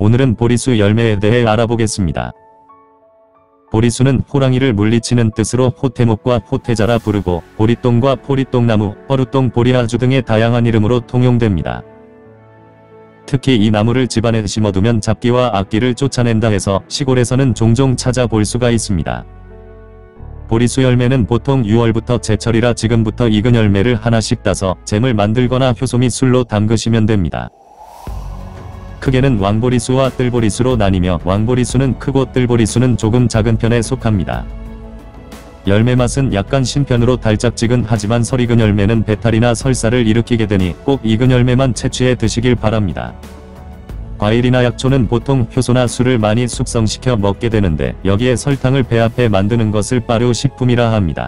오늘은 보리수 열매에 대해 알아보겠습니다. 보리수는 호랑이를 물리치는 뜻으로 호태목과 호태자라 부르고 보리똥과 보리똥나무, 허루똥, 보리아주 등의 다양한 이름으로 통용됩니다. 특히 이 나무를 집안에 심어두면 잡기와 악기를 쫓아낸다 해서 시골에서는 종종 찾아볼 수가 있습니다. 보리수 열매는 보통 6월부터 제철이라 지금부터 익은 열매를 하나씩 따서 잼을 만들거나 효소 및 술로 담그시면 됩니다. 크게는 왕보리수와 뜰보리수로 나뉘며 왕보리수는 크고 뜰보리수는 조금 작은 편에 속합니다. 열매 맛은 약간 신편으로 달짝지근하지만 설익은 열매는 배탈이나 설사를 일으키게 되니 꼭 익은 열매만 채취해 드시길 바랍니다. 과일이나 약초는 보통 효소나 술을 많이 숙성시켜 먹게 되는데 여기에 설탕을 배합해 만드는 것을 발효식품이라 합니다.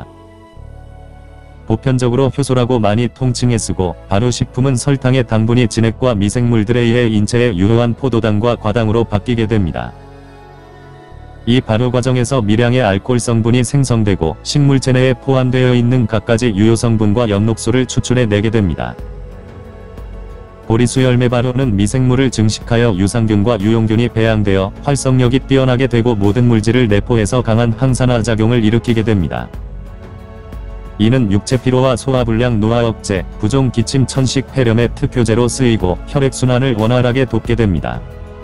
보편적으로 효소라고 많이 통칭해 쓰고 발효식품은 설탕의 당분이 진액과 미생물들에 의해 인체에 유효한 포도당과 과당으로 바뀌게 됩니다. 이 발효 과정에서 미량의 알코올 성분이 생성되고 식물체 내에 포함되어 있는 갖가지 유효성분과 엽록소를 추출해내게 됩니다. 보리수 열매 발효는 미생물을 증식하여 유산균과 유용균이 배양되어 활성력이 뛰어나게 되고 모든 물질을 내포해서 강한 항산화 작용을 일으키게 됩니다. 이는 육체 피로와 소화불량, 노화 억제, 부종, 기침, 천식, 폐렴의 특효제로 쓰이고 혈액순환을 원활하게 돕게 됩니다.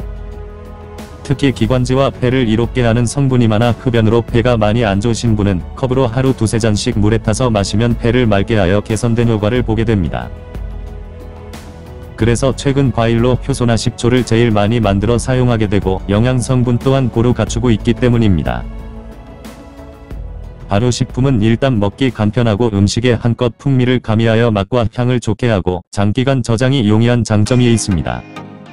특히 기관지와 폐를 이롭게 하는 성분이 많아 흡연으로 폐가 많이 안 좋으신 분은 컵으로 하루 2-3잔씩 물에 타서 마시면 폐를 맑게 하여 개선된 효과를 보게 됩니다. 그래서 최근 과일로 효소나 식초를 제일 많이 만들어 사용하게 되고 영양성분 또한 고루 갖추고 있기 때문입니다. 발효식품은 일단 먹기 간편하고 음식에 한껏 풍미를 가미하여 맛과 향을 좋게 하고 장기간 저장이 용이한 장점이 있습니다.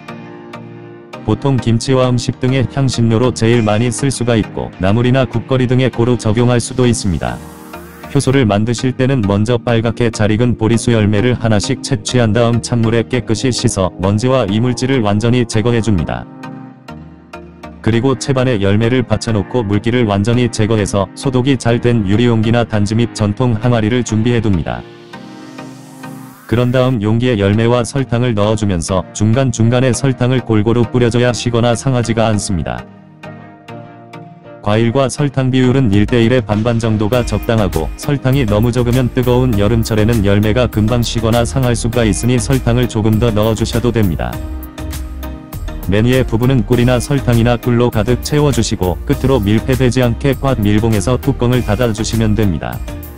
보통 김치와 음식 등의 향신료로 제일 많이 쓸 수가 있고 나물이나 국거리 등에 고루 적용할 수도 있습니다. 효소를 만드실 때는 먼저 빨갛게 잘 익은 보리수 열매를 하나씩 채취한 다음 찬물에 깨끗이 씻어 먼지와 이물질을 완전히 제거해줍니다. 그리고 채반에 열매를 받쳐놓고 물기를 완전히 제거해서 소독이 잘 된 유리용기나 단지 및 전통 항아리를 준비해둡니다. 그런 다음 용기에 열매와 설탕을 넣어주면서 중간중간에 설탕을 골고루 뿌려줘야 식거나 상하지가 않습니다. 과일과 설탕 비율은 1:1의 반반 정도가 적당하고 설탕이 너무 적으면 뜨거운 여름철에는 열매가 금방 식거나 상할 수가 있으니 설탕을 조금 더 넣어주셔도 됩니다. 맨 위에 부분은 꿀이나 설탕이나 꿀로 가득 채워주시고 끝으로 밀폐되지 않게 꽉 밀봉해서 뚜껑을 닫아주시면 됩니다.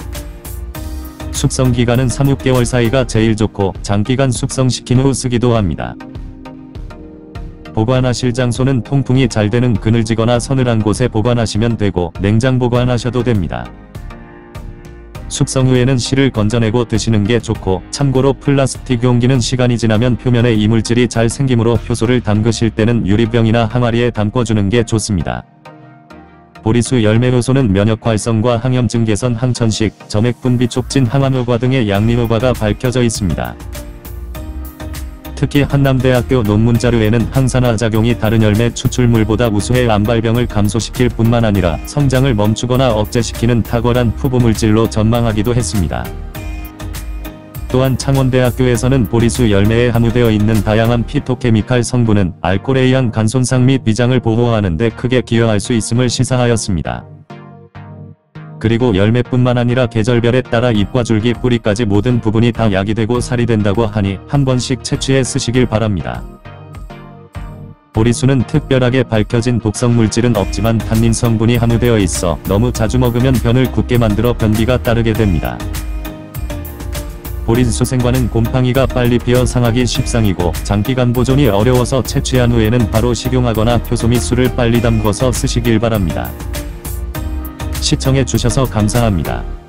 숙성기간은 3-6개월 사이가 제일 좋고 장기간 숙성시킨 후 쓰기도 합니다. 보관하실 장소는 통풍이 잘 되는 그늘지거나 서늘한 곳에 보관하시면 되고 냉장 보관하셔도 됩니다. 숙성 후에는 실을 건져내고 드시는 게 좋고 참고로 플라스틱 용기는 시간이 지나면 표면에 이물질이 잘 생기므로 효소를 담그실 때는 유리병이나 항아리에 담궈주는 게 좋습니다. 보리수 열매 효소는 면역 활성과 항염증 개선, 항천식, 점액 분비 촉진, 항암 효과 등의 양리 효과가 밝혀져 있습니다. 특히 한남대학교 논문 자료에는 항산화 작용이 다른 열매 추출물보다 우수해 암발병을 감소시킬 뿐만 아니라 성장을 멈추거나 억제시키는 탁월한 후보물질로 전망하기도 했습니다. 또한 창원대학교에서는 보리수 열매에 함유되어 있는 다양한 피토케미칼 성분은 알코올에 의한 간손상 및 위장을 보호하는 데 크게 기여할 수 있음을 시사하였습니다. 그리고 열매뿐만 아니라 계절별에 따라 잎과 줄기, 뿌리까지 모든 부분이 다 약이 되고 살이 된다고 하니 한 번씩 채취해 쓰시길 바랍니다. 보리수는 특별하게 밝혀진 독성 물질은 없지만 탄닌 성분이 함유되어 있어 너무 자주 먹으면 변을 굳게 만들어 변비가 따르게 됩니다. 보리수 생과는 곰팡이가 빨리 피어 상하기 십상이고 장기간 보존이 어려워서 채취한 후에는 바로 식용하거나 효소 및 술을 빨리 담궈서 쓰시길 바랍니다. 시청해 주셔서 감사합니다.